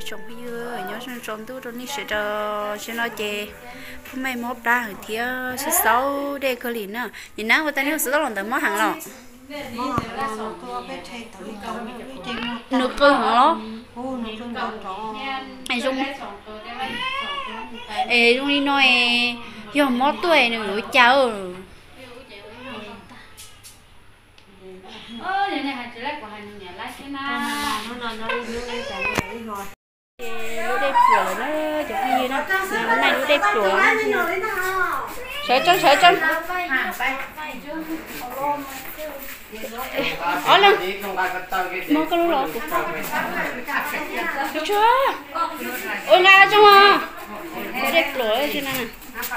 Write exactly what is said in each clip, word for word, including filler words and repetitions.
trồng bây giờ nhớ sang trồng tu rồi ní sẽ cho cho nó chè hôm nay móp đá thì sẽ sáu đây cơ liền nữa nhìn nào người ta nếu sửa lòng tới móp hàng lọ nửa cơ hả lo ai dung ai dung đi nói giờ móp tuổi nữa cháu ơ này này chỉ lấy của hành nhà lấy cái na nó nó nó đi đi chạy đi rồi nó đẹp rồi nó chụp gì nó hôm nay nó đẹp rồi sợ chân sợ chân ở lên mua cái lúa lọt được chưa ôi nga chung à nó đẹp rồi trên này nè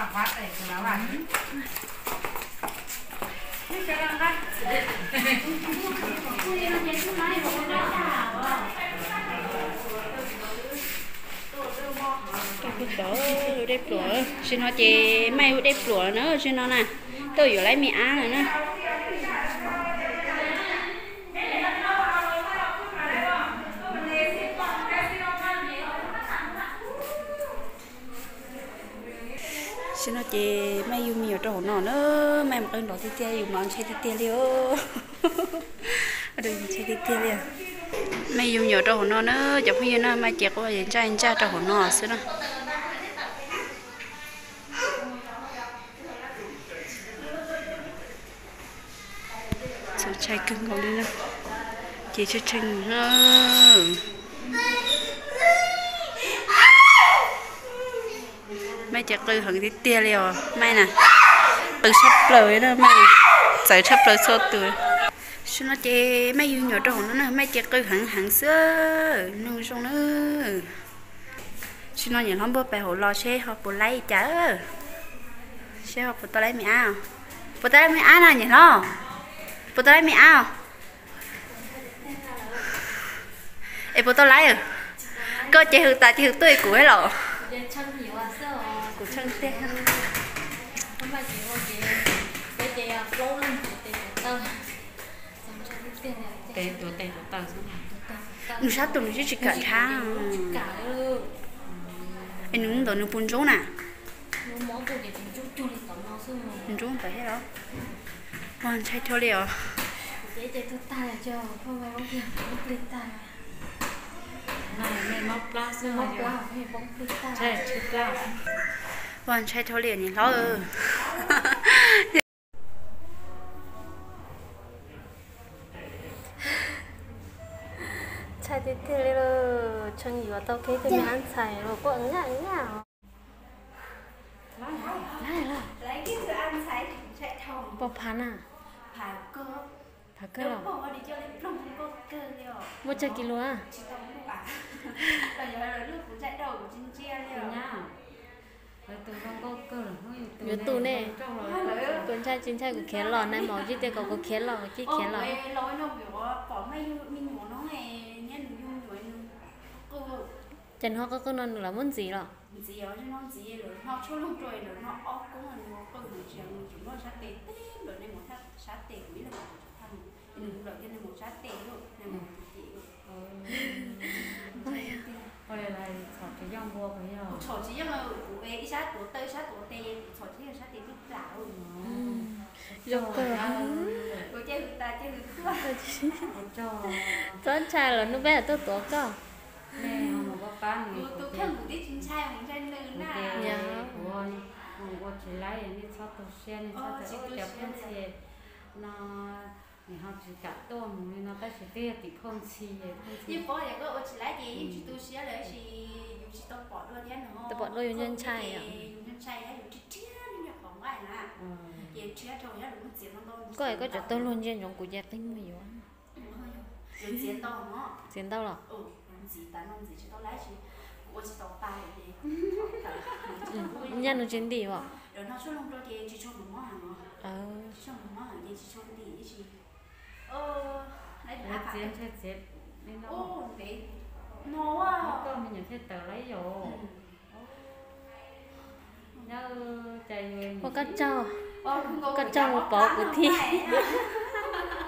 cái đó đẹp rồi xin nó chị may đẹp rồi nữa xin nó nè tôi vừa lấy mì á rồi nữa xin nó chị may dùng nhiều trò nọ nữa may một con đỏ thì tia dùng món chơi thì tia liêu đừng chơi thì tia liêu may dùng nhiều trò nọ nữa chẳng phải nó may chẹt qua vậy cha anh cha trò nọ xíu nữa số chai cưng còn đi nữa chị chơi chừng nữa mấy chặt từ hận thì tia liều mai nè từ sắp lời đó mai giải sắp lời số từ xin nó chê mấy yêu nhỏ tròn nó nè mấy chặt từ hận hận xưa nuôi xong nữa xin nó nhìn không bữa bài hồ lo xe họ bữa lấy chả xe họ bữa tao lấy mẹ ao bữa tao lấy mẹ ao nè nhìn lo bữa tao lấy mẹ ao ê bữa tao lấy rồi có chê hư ta chê hư tôi của ấy lọ của chân xe không phải chỉ có cái cái cái lâu lên cái tơ cái tơ cái tơ nó sát tụi nó chỉ cả tháng anh nướng đồ nướng bún chốt nè bún chốt phải thế đó hoàn chạy theo liều cái cái tơ tay cho không phải bóng kia bóng lên tay này này móc lá xưa móc lá hay bóng lên tay chạy chết lá hoàn chạy theo liều nhỉ lo ừ chạy tiếp theo rồi chân gì vào tao cái cái ăn xài rồi có ứng nhá ứng nhá này là lấy cái sự ăn xài chạy thòng bọc phán à phá cơ phá cơ rồi bỏ đi cho lên plong cơ cơ liều một trăm kilo à chỉ tao không bảo là giờ là lúc cũng chạy đầu của trên chia liều nhá từ con có cơ nhớ tù nè con trai chính trai của khé lò này màu chứ tên có có khé lò chứ khé lò lối nó biểu bỏ mấy mình muốn nó này nhân dung rồi cơ chân hoa có con non là muốn gì rồi gì ở trên nó gì rồi nó cho lúc rồi rồi nó ốc cũng là nó có người chuyện chúng nó sát tệ tết rồi nên một sát sát tệ quý là một thằng đừng đợi cho nên một sát tệ luôn nên một chị ôi là sọt cái dòng bùa cái giờ sọt chỉ là của cái sát của tây sát của tây sọt chỉ là sát tệ biết lạ rồi dọc cơ của chơi ta chơi cho con trai là nó bé là tôi tổ cơ nè mà có bán người tôi khen một tí chính trai một trai nữ nè nhà của của chị lấy đi sao tôi xem đi sao tôi đẹp hơn xe nó thì họ chỉ cả tôi mình nó ta chỉ tiếc thì không chi nhưng có những cái chỉ lấy gì nhưng chỉ tôi sẽ lấy chỉ chỉ tôi bỏ đôi nhé nữa tôi bỏ đôi nhân trai à nhân trai đấy chỉ chia nhưng mà không ai nè vậy chia thôi nhá đúng tiền nó đâu có ai có chỗ tôi luôn trên trong của gia tinh nhiều á rồi tiền to nó tiền đâu rồi ừ gì ta non gì chỉ tôi lấy chỉ của chỉ tôi tay đi nhân nó trên đi vào rồi nó xuống lông đôi thì chỉ cho một món hàng ờ chỉ cho một món hàng gì chỉ cho đi chỉ ờ lấy lấy tiền chết chết nên nó ô để nó à có mình nhận thấy tờ lấy rồi nhớ chạy người có cắt cho có cắt cho một bó của thi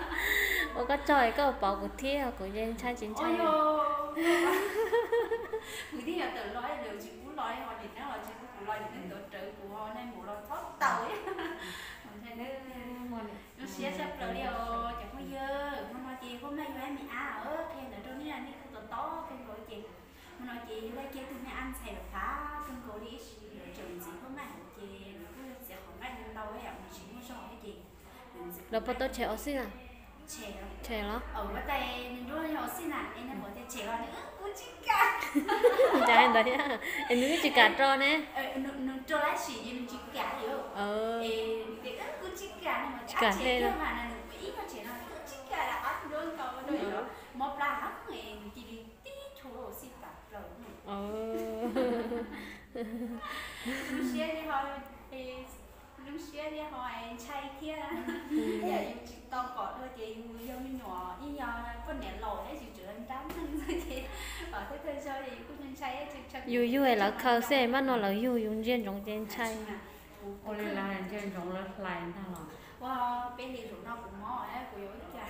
có cắt cho cái bỏ của thi của dân trai chính trai những tổ trưởng của họ nên một lần thoát tàu ấy thế nên nó sẽ sắp rồi điều chẳng có dơ nó nói chị hôm nay em bị á ở khen ở trong này đi không to khen gọi chị nó nói chị lấy kia từ nhà ăn xài được phá khen gọi đi trường gì hôm nay chị sẽ không ngay đâu ấy ạ mình chỉ muốn cho cái gì rồi bắt đầu chơi oxy à trẻ chơi đó ở bắt tay nên đôi họ xin à em em bảo thế trẻ hơn nữa cũng chỉ cả trái đấy á em nói chỉ cả trò nè nó nó cho lại chỉ nhưng chỉ cả hiểu ờ em thì cũng chỉ cả nhưng mà chỉ cả thế thôi mà là ít mà trẻ nó cũng chỉ cả là ăn đôi cầu đôi đó một là hấp người chỉ đi tí chỗ đồ xin cả rồi ờ lúc xưa thì họ lúc xưa thì họ chay kia giờ dùng chỉ to cọ thôi chị dùng nhỏ như nhỏ con nẹt lồi ấy chỉ chữa anh trắng thôi chị ở thế thôi sao thì cũng nhân chay ấy chỉ chắc yêu yêu là khờ xe mà nó là yêu yêu riêng trong trên chay ô lên là lên trên trong lớp lại ta là wow bên đi rồi nó cũng mò ấy của yếu cả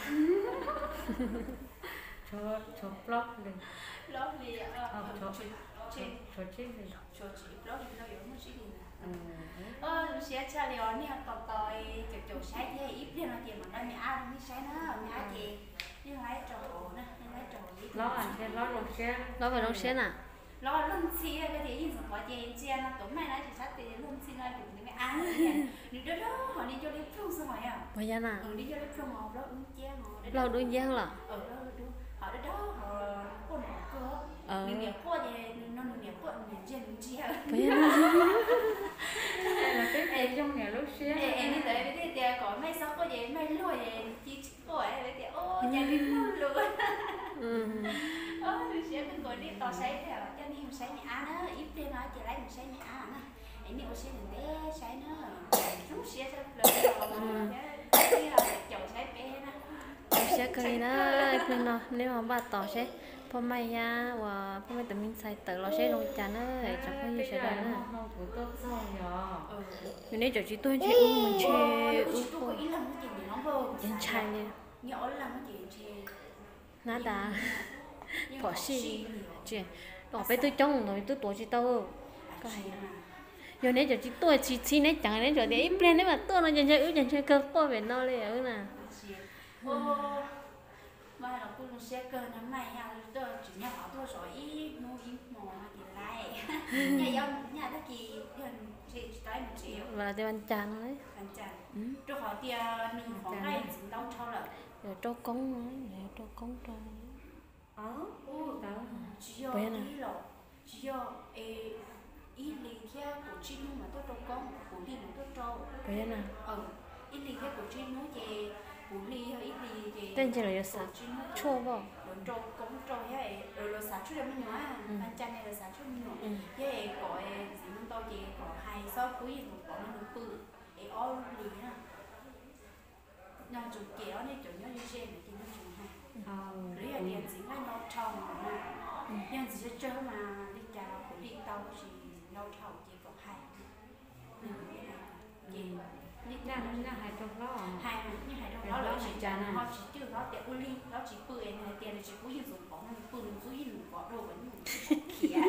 cho cho blog đi lớp thì ờ cho trên cho cho chết đi cho chỉ lớp thì nó yếu một chút đi ừ ờ lúc xưa cha liệu nè tò tòi chụp chụp sai thế ít đi mà chị mình đang nhà ăn đi sai nó nhà chị như lái trò nè lái trò lo à trên lo lột xe nó phải đóng xe à lo luôn xí cái thì nhìn có chị chị nó tụi mày nói chỉ sát thì luôn xí nói tụi mày ăn đi đó đó họ đi cho đi phun xong rồi à bây giờ nè ừ đi cho đi phun màu đó ứng chén màu lo đôi giang là ở đó họ đó đó họ có nọ cơ ờ mình nghiệp qua vậy nó nghiệp qua mình trên chia bây giờ nè là cái em trong nhà lúc xe em đi tới với thì có mấy sáu có vậy mấy lùi vậy chỉ có ấy với thì ô nhà đi luôn luôn ừ ơ sẽ cứ gọi đi tao say theo cho nên mình say nhà nó ít đi nói chỉ lấy mình say nhà nó em đi say mình té say nó rút xe sao rồi cái là chậu say bé nó xe cái nó nên nó nếu mà bà tỏ xeพ่อไม่ยาว่าพ่อไม่แต่มินใส่เต๋อเราใช้ลงจานเนอะจับเขาอยู่ใช้ได้นะ không thủ tốt sao nhở อยู่ในจุดจีตัวใช้อุ้มมันใช้อุ้ม tôi có ý làm cái gì nó vô ยังใช่เลย nhỏ làm cái gì chị หน้าตาพอสิเจ๊ออกไปตัวจ้องหน่อยตัวตัวจีโตก็ให้อยู่ในจุดจีตัวชีชีในจังในจุดเดียวอีเปลี่ยนได้แบบตัวเราจะใช้อุ้มจะใช้เกลือก็เป็นนอเลยอ่ะนะ ô mà là cô nó sẽ cơ nó mày ha tôi chỉ nhà họ tôi rồi ý mua ý mò thì lại nhà dân nhà tất kỳ gần chỉ tới một triệu và tiêu ăn chán đấy ăn chăn cho họ tia nương khoảng ngày dính đâu cho là rồi cho cống nữa rồi cho cống cho ờ ô đó chỉ do ý lộ chỉ do ý lý theo của chị mà tôi cho con của đi mà tôi cho bây giờ nào ờ ý lý theo của chị nó về của ly hay ý lý về tên chỉ là giờ sạch chua vào rồi trâu cũng trâu vậy rồi rồi xả chút ra mình nói anh cha này là xả chút mình nói vậy gọi gì mình tao chị gọi hai sáu quý một gọi nó được bự để all lì nha nhà chủ kéo này chủ nhau như trên thì nó chủ hai rồi là điện gì ngay nó trồng mà nhưng chỉ chơi mà đi chào của đi tao chỉ nó trồng chỉ có hai gì ra nó hai trong đó hai như hai trong đó là chỉ chán họ chỉ chưa nó để uli nó chỉ bự này tiền này chỉ có dùng dụng có nó bự dùng dùng có đồ vẫn dùng kia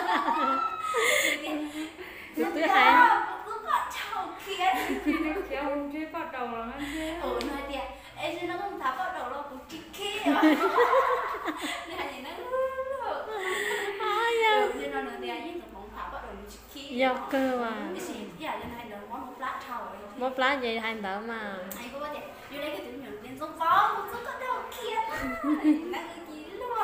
thứ thứ hai cứ có chầu kia khi nó kéo chưa bắt đầu là nó thế ừ nói tiền ấy chứ nó không thả bắt đầu nó cũng chỉ kia này nó ai à nên nó nói tiền nhưng không thả bắt đầu chỉ kia do cơ mà giờ nên hai đứa món một lát chầu bóp lá vậy hai đỡ mà ai có thể vô đây cái tưởng nhận đến giống phó một số có đầu kia nó cứ gì luôn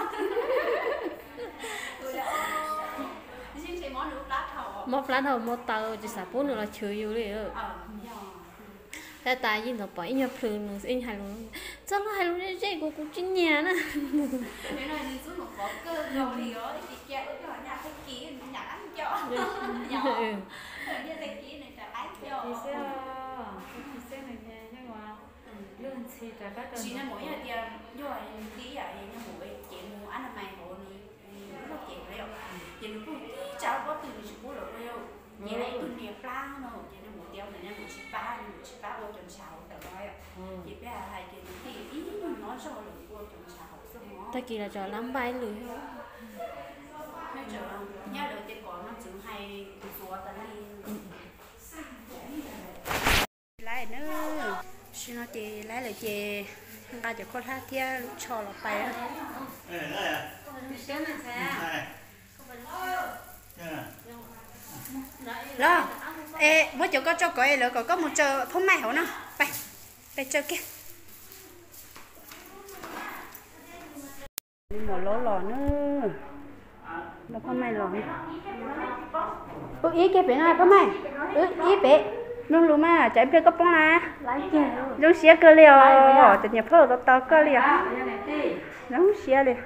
rồi là xin chị món nước lá thầu bóp lá đầu một tàu chỉ xả bốn nữa là chửi yêu đi rồi ờ แต่ตายยินต่อไปเนี่ยพลืนหนึ่งอินหายลงจะรู้หายลงได้ใจกูกูจิ้นเนี่ยนะ cái này thì xuống một có cơ đầu thì đó thì kia ở cái nhà cái ký nhà ăn cho nhỏ ở nhà cái ký này là ăn cho thì sao thì sao này nha nhưng mà lương chi là bắt đầu chỉ là mỗi nhà tiền rồi tí vậy nhà mỗi chị mua ăn mày hộ này nó chị rồi chị nó cũng cháu có từ chỉ mua được đâu chị lấy từ nhiều plan nó chị nó một tiêu này nó một chỉ ba một chỉ ba ô chọn sáu được rồi chị bé hai chị thì ý nói cho là ô chọn sáu xong ta kỳ là trò lắm bay lưới nó chờ nhà đầu tiên có nó chữ hay từ số tấn đi chị ba chỉ có thắt thia lúc cho là bay á lo ê mới chỗ có cho coi rồi có có một chờ phong mai hổ nó bay bay chơi kia nó ló lò nữa nó phong mai lò ước ý cái biển ai phong mai ước ý biển luôn luôn mà chạy về có bông à giống xía cơ liều từ nhà phở to to cơ liều giống xía liều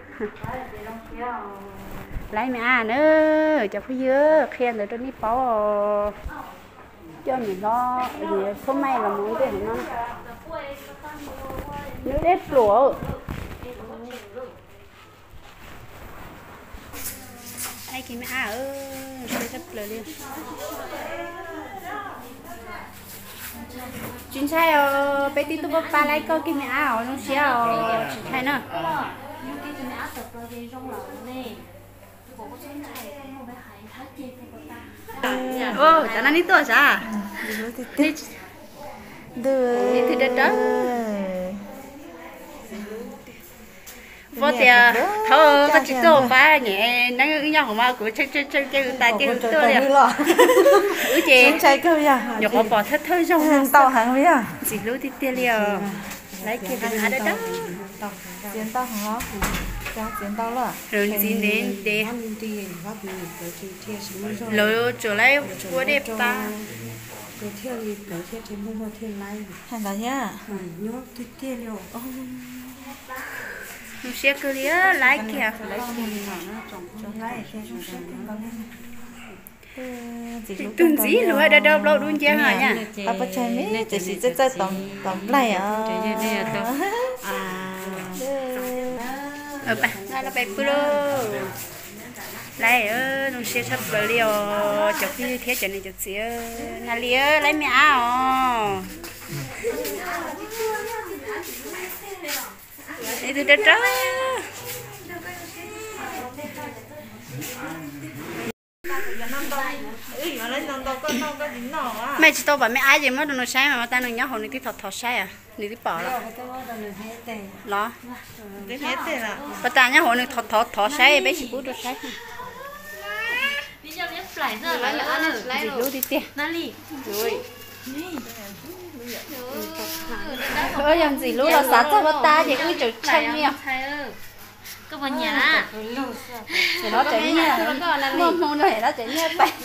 lấy mẹ à nữa cho phu dưa khen rồi cho ní bao cho mình nó gì không may là muốn cái nó nếu đét lúa ai kì mẹ à ơi chơi rất lời liền chính xác ờ bé tí tụi ba lấy coi cái mẹ ảo nó xíu hay nữa ô tao nói to sao đưa thì đất đó vô tiệt thôi có chỉ tô ba nhẹ nắng nhau mà của chơi chơi chơi chơi tay chơi tô liền ừ chị chơi cơ ya nhọc bỏ bỏ thất thôi trong tao hàng với à chỉ lúa thì tiền liền lấy kia đừng hái đó đó tiền tao hả giá tiền tao là rồi gì đến để lúa trở lại của đẹp ta hàng đó nhá nó sẽ cứ đi lấy kia từng gì lúa đã đâu lâu luôn chưa hả nhá tao bắt chơi mấy chỉ chỉ chơi chơi tầm tầm này à ờ bà nó bé pro lấy ơ nó sẽ sắp vào liều chọc cái thế cho nên chọc xíu nó liều lấy mẹ à đây từ đất đó mẹ chỉ tao bảo mẹ ai gì mà nó sai mà ta nó nhớ hồi này tí thọt thọt sai à này tí bỏ rồi lo cái hết thế là bà ta nhớ hồi này thọt thọt thọt sai bé chỉ bút được sai đi cho biết phải giờ lấy là ăn lấy gì lú đi tiền nali rồi ơi làm gì lú là sát cho bà ta thì cứ chửi chân miệng có bao nhiêu à thì nó chảy nha mông mông nó nó chảy nha bay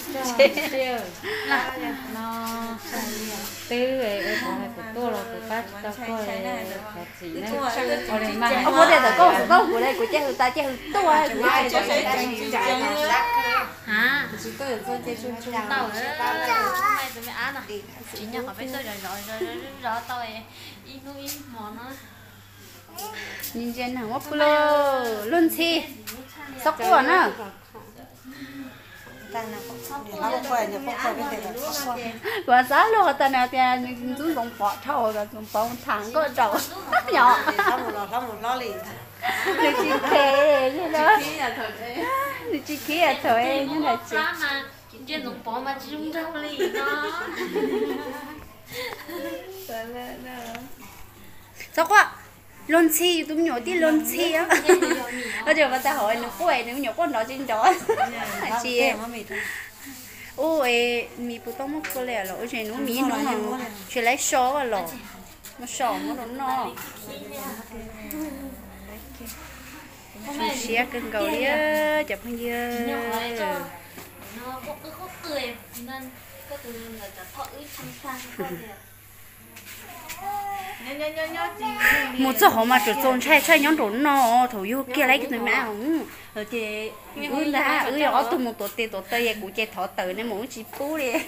nó tư ấy ở ngoài của tôi là của bác tao coi chỉ này ở đây mà ông có thể là có có của đây của cha người ta cha tôi của ai cho sẽ hả chỉ tôi ở trên trên trên tao đấy mày tụi mày ăn à chỉ nhớ họ biết tôi rồi rồi rồi rồi tao ấy im nu im món nó nhìn trên hàng ngốc lô luôn chi sóc của nó và giá luôn ta nào thì chúng dùng bỏ thầu rồi dùng bỏ thẳng có đầu nhỏ thì chỉ kề như đó thì chỉ kia thôi như là chị mà trên dùng bỏ mà chỉ dùng rau lì nó sóc quá lon chi tụi nhỏ tí lon chi á bây giờ mà ta hỏi nó quậy nó nhỏ con nó trên đó chị ôi mì bột tông mất có lẽ là ôi nó mì nó nó chỉ lấy sò vào lò nó sò nó nó nó xé cân cầu đi á chụp hình dưa nó có cứ có cười nên có từ là cả thọ ít chăm sang một chỗ họ mà chỗ trốn chạy chạy nhóm trốn nó thầu yêu kia lấy cái người mẹ không rồi thì ư đã ư ở tụi một tổ tiền tổ tây của chị thọ tử nên muốn chỉ phú đi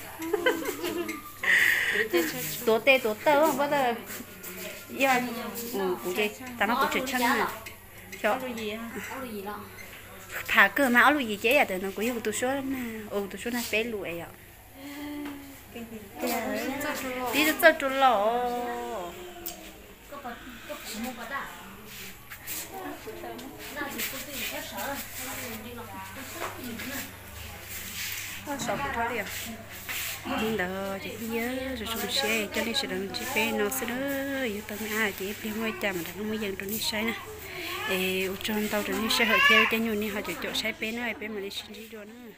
tổ tây tổ tơ không bao giờ giờ ừ của chị ta nó của chị chân này cho thả cơ mà áo lùi gì chế à từ nó của yêu tụi số nè ừ tụi số này bé lùi à tí được cho trốn lọ sợ của thôi liền nhưng đó chị nhớ rồi xuống xe cho nên sẽ đừng chị bé nó sẽ đỡ yêu tao à chị bé ngoài chạm mà nó mới dần trong đi sai nè ê trong tàu trong đi xe hơi theo cho nhiều nên họ chỉ chỗ sai bé nữa bé mà đi xin đi rồi nữa